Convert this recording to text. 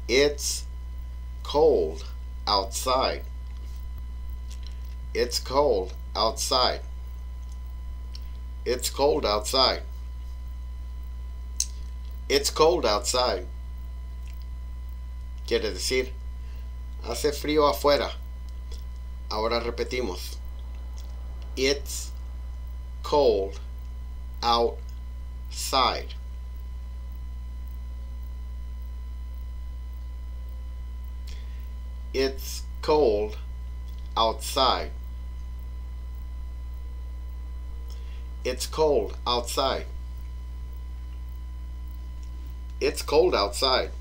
It's cold outside. It's cold outside. It's cold outside. It's cold outside. Quiere decir, hace frío afuera. Ahora repetimos. It's cold outside. It's cold outside. It's cold outside. It's cold outside.